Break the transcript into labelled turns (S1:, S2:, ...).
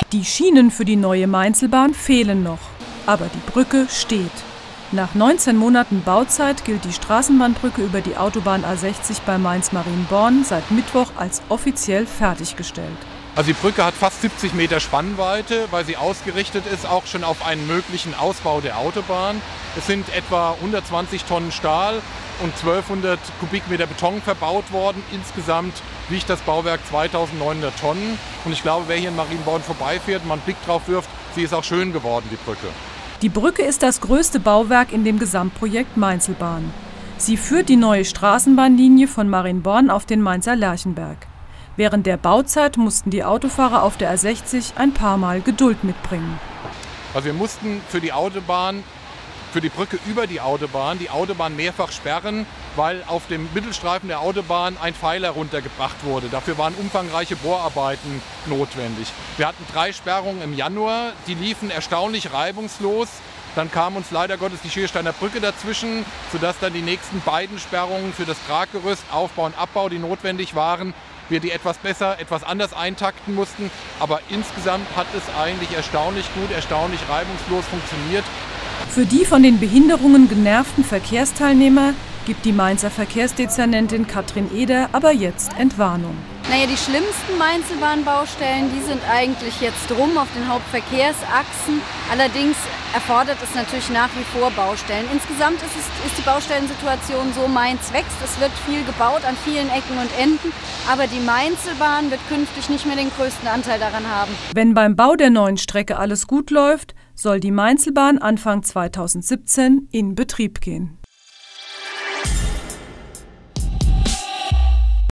S1: Die Schienen für die neue Mainzelbahn fehlen noch, aber die Brücke steht. Nach 19 Monaten Bauzeit gilt die Straßenbahnbrücke über die Autobahn A60 bei Mainz-Marienborn seit Mittwoch als offiziell fertiggestellt.
S2: Also die Brücke hat fast 70 Meter Spannweite, weil sie ausgerichtet ist auch schon auf einen möglichen Ausbau der Autobahn. Es sind etwa 120 Tonnen Stahl und 1200 Kubikmeter Beton verbaut worden. Insgesamt wiegt das Bauwerk 2900 Tonnen. Und ich glaube, wer hier in Marienborn vorbeifährt und mal einen Blick drauf wirft, sie ist auch schön geworden, die Brücke.
S1: Die Brücke ist das größte Bauwerk in dem Gesamtprojekt Mainzelbahn. Sie führt die neue Straßenbahnlinie von Marienborn auf den Mainzer Lerchenberg. Während der Bauzeit mussten die Autofahrer auf der A60 ein paar Mal Geduld mitbringen.
S2: Also wir mussten für die Brücke über die Autobahn mehrfach sperren, weil auf dem Mittelstreifen der Autobahn ein Pfeiler runtergebracht wurde. Dafür waren umfangreiche Bohrarbeiten notwendig. Wir hatten 3 Sperrungen im Januar, die liefen erstaunlich reibungslos. Dann kam uns leider Gottes die Schiersteiner Brücke dazwischen, sodass dann die nächsten beiden Sperrungen für das Traggerüst, Aufbau und Abbau, die notwendig waren, wir die etwas besser, etwas anders eintakten mussten. Aber insgesamt hat es eigentlich erstaunlich gut, erstaunlich reibungslos funktioniert.
S1: Für die von den Behinderungen genervten Verkehrsteilnehmer gibt die Mainzer Verkehrsdezernentin Katrin Eder aber jetzt Entwarnung.
S3: Naja, die schlimmsten Mainzelbahnbaustellen, die sind eigentlich jetzt rum auf den Hauptverkehrsachsen. Allerdings erfordert es natürlich nach wie vor Baustellen. Insgesamt ist die Baustellensituation so, Mainz wächst, es wird viel gebaut an vielen Ecken und Enden, aber die Mainzelbahn wird künftig nicht mehr den größten Anteil daran haben.
S1: Wenn beim Bau der neuen Strecke alles gut läuft, soll die Mainzelbahn Anfang 2017 in Betrieb gehen.